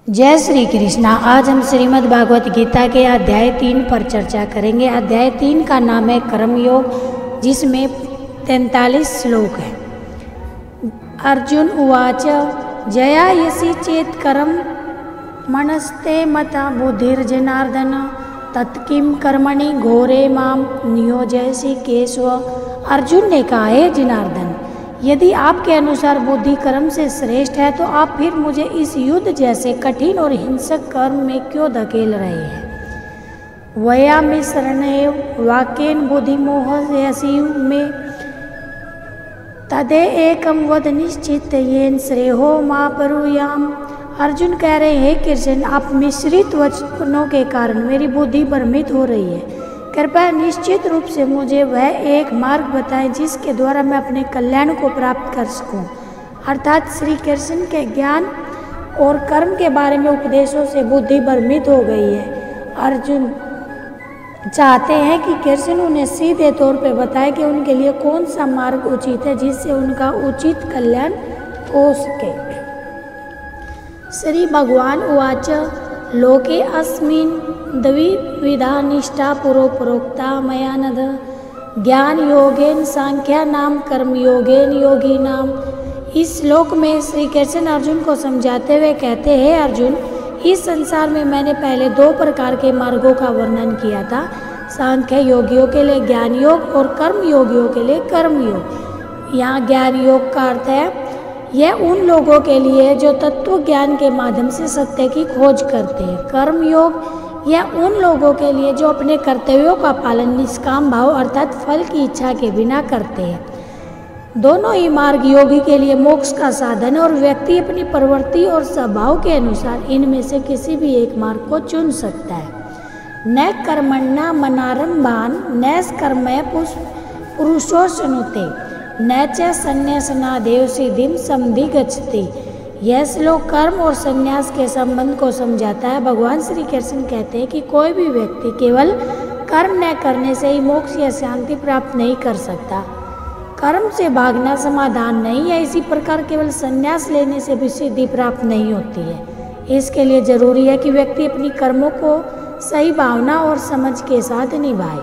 जय श्री कृष्णा। आज हम श्रीमद् भागवत गीता के अध्याय 3 पर चर्चा करेंगे। अध्याय 3 का नाम है कर्मयोग, जिसमें 43 श्लोक है। अर्जुन उवाच जया यसी चेत कर्म मनस्ते मता बुद्धिर्जनार्दन तत्किम कर्मणि घोरे माम नियोजयसि केशव। अर्जुन ने कहा, हे जनार्दन, यदि आपके अनुसार बुद्धि कर्म से श्रेष्ठ है तो आप फिर मुझे इस युद्ध जैसे कठिन और हिंसक कर्म में क्यों धकेल रहे हैं। वयामि शरणेव वाक्येन बुद्धि मोहयसि में तदे एकम वद निश्चित येन श्रेयो मा परुयाम। अर्जुन कह रहे हैं, कृष्ण, आप मिश्रित वचनों के कारण मेरी बुद्धि भ्रमित हो रही है। कृपया निश्चित रूप से मुझे वह एक मार्ग बताएं जिसके द्वारा मैं अपने कल्याण को प्राप्त कर सकूं। अर्थात श्री कृष्ण के ज्ञान और कर्म के बारे में उपदेशों से बुद्धि भ्रमित हो गई है। अर्जुन चाहते हैं कि कृष्ण उन्हें सीधे तौर पर बताए कि उनके लिए कौन सा मार्ग उचित है जिससे उनका उचित कल्याण हो सके। श्री भगवान उवाच लोके अस्मिन् द्विविधा निष्ठा पुरो प्रोक्ता मया नद ज्ञान योगेन सांख्या नाम कर्म योगेन योगी नाम। इस श्लोक में श्री कृष्ण अर्जुन को समझाते हुए कहते हैं, अर्जुन, इस संसार में मैंने पहले 2 प्रकार के मार्गों का वर्णन किया था। सांख्य योगियों के लिए ज्ञान योग और कर्म योगियों के लिए कर्म योग। यहाँ ज्ञान योग का अर्थ है यह उन लोगों के लिए जो तत्व ज्ञान के माध्यम से सत्य की खोज करते हैं। कर्म योग यह उन लोगों के लिए जो अपने कर्तव्यों का पालन निष्काम भाव अर्थात फल की इच्छा के बिना करते हैं। दोनों ही मार्ग योगी के लिए मोक्ष का साधन है और व्यक्ति अपनी प्रवृत्ति और स्वभाव के अनुसार इनमें से किसी भी एक मार्ग को चुन सकता है। न कर्मण्या मनारंभान नैष्कर्मय पुरुषोऽश्नुते न च संन्यासनादेव सिद्धिं समधिगच्छति। यह श्लोक कर्म और संन्यास के संबंध को समझाता है। भगवान श्री कृष्ण कहते हैं कि कोई भी व्यक्ति केवल कर्म न करने से ही मोक्ष या शांति प्राप्त नहीं कर सकता। कर्म से भागना समाधान नहीं है। इसी प्रकार केवल संन्यास लेने से भी सिद्धि प्राप्त नहीं होती है। इसके लिए जरूरी है कि व्यक्ति अपनी कर्मों को सही भावना और समझ के साथ निभाए।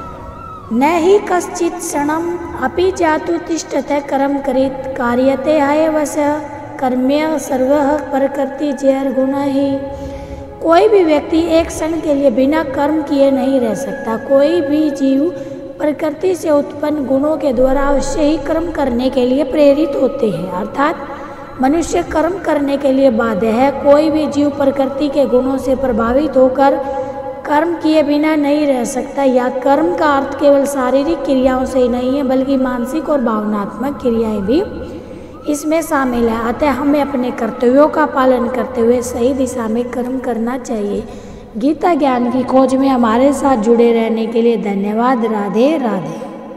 न ही कश्चित् क्षणम अपि जातु तिष्ठते कर्म करित कार्यते हयवश कर्म्य सर्वः प्रकृति जैर गुण ही। कोई भी व्यक्ति एक क्षण के लिए बिना कर्म किए नहीं रह सकता। कोई भी जीव प्रकृति से उत्पन्न गुणों के द्वारा अवश्य ही कर्म करने के लिए प्रेरित होते हैं। अर्थात मनुष्य कर्म करने के लिए बाध्य है। कोई भी जीव प्रकृति के गुणों से प्रभावित होकर कर्म किए बिना नहीं रह सकता। या कर्म का अर्थ केवल शारीरिक क्रियाओं से ही नहीं है बल्कि मानसिक और भावनात्मक क्रियाएं भी इसमें शामिल है। अतः हमें अपने कर्तव्यों का पालन करते हुए सही दिशा में कर्म करना चाहिए। गीता ज्ञान की खोज में हमारे साथ जुड़े रहने के लिए धन्यवाद। राधे राधे।